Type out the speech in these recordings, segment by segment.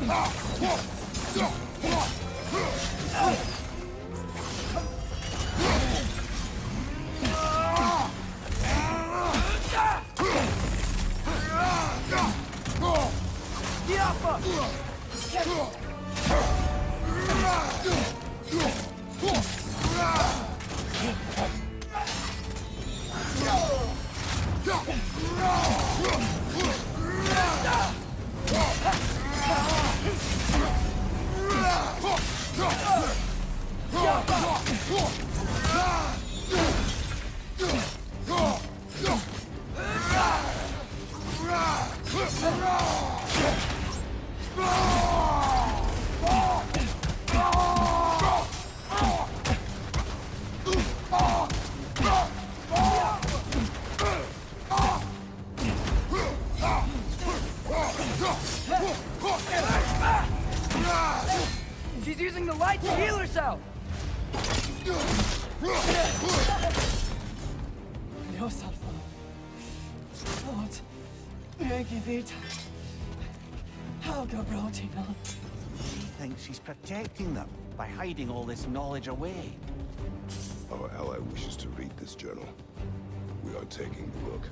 She's using the light to heal herself! Dios Alpha. Lord, Megi Vita. Helga Brotina. She thinks she's protecting them by hiding all this knowledge away. Our ally wishes to read this journal. We are taking the book.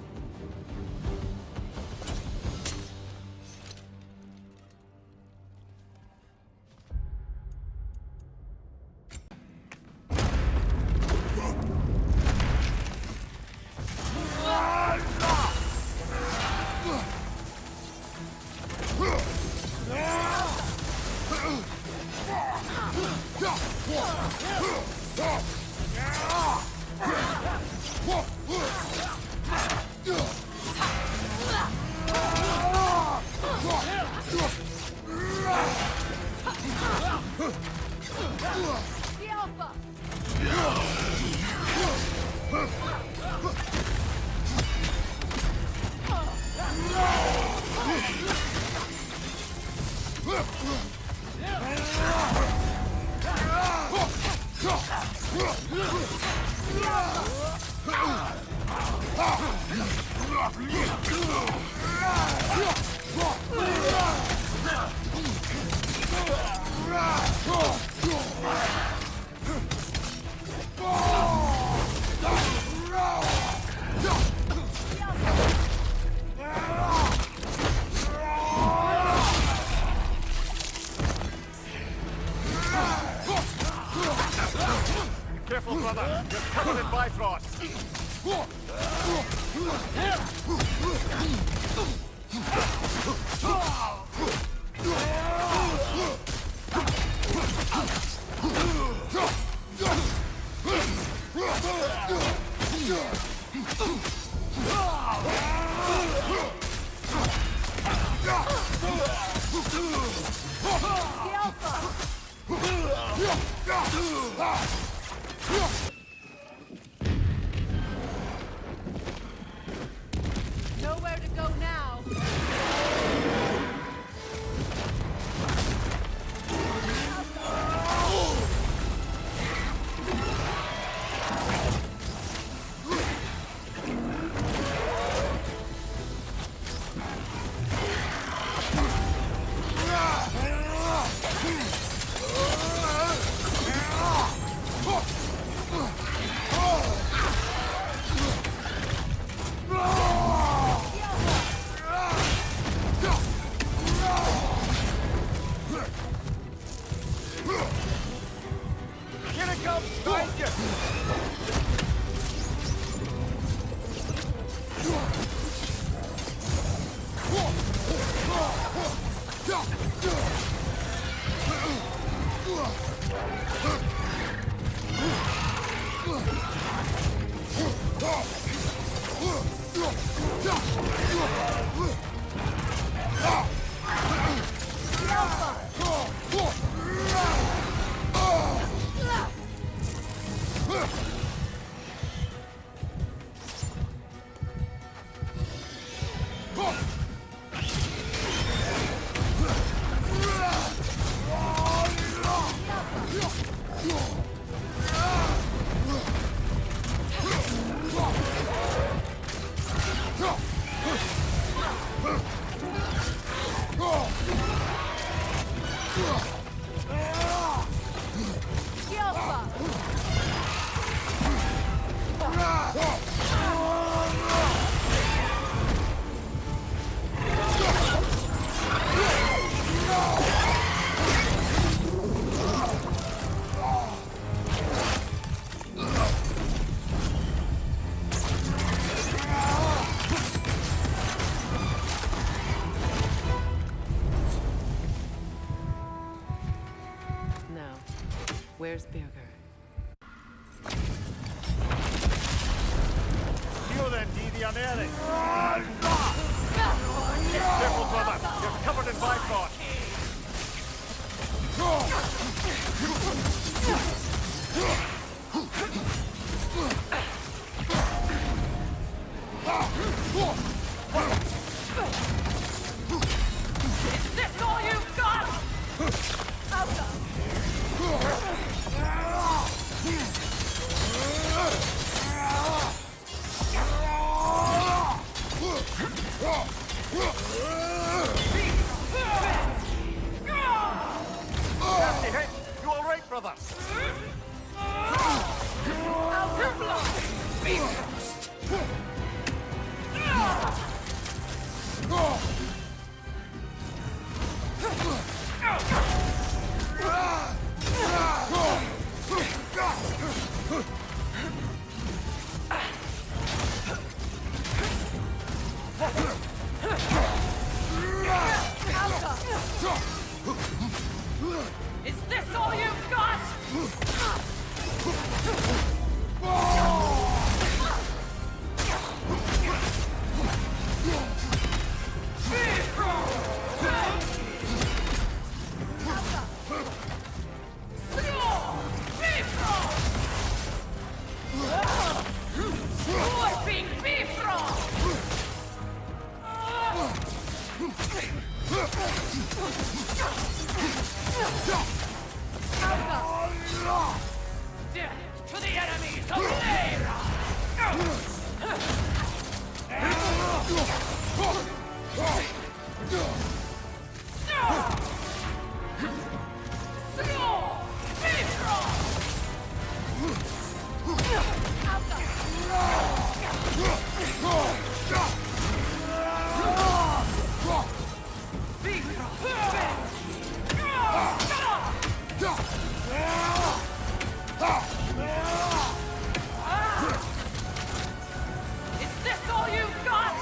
Careful, brother. You're covered in Bifrost. Nowhere to go now. Here it comes! Behind you! Now, where's Birger? You then, Dee, the unerring. Careful, brother. You're covered in Bifrost. Is this all you've got? Nasty hit. You all right, brother? Is this all you've got? Death to the enemies of Leira! Is this all you've got?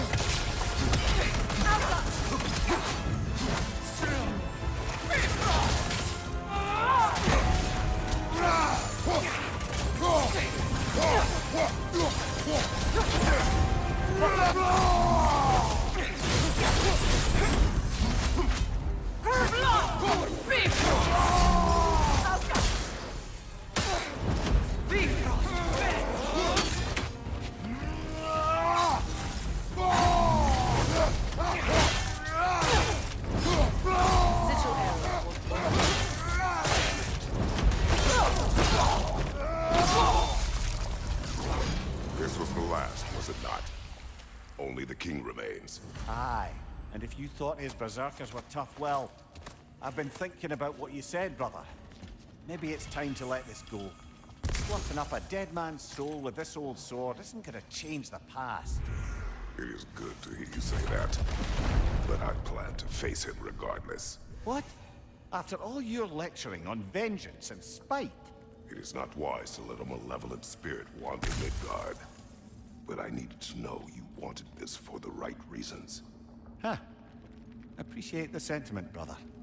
This was the last, was it not? Only the king remains. Aye, and if you thought his berserkers were tough, well, I've been thinking about what you said, brother. Maybe it's time to let this go. Sloughing up a dead man's soul with this old sword isn't gonna change the past. It is good to hear you say that. But I plan to face him regardless. What? After all your lecturing on vengeance and spite? It is not wise to let a malevolent spirit wander Midgard. But I needed to know you wanted this for the right reasons. Huh. Appreciate the sentiment, brother.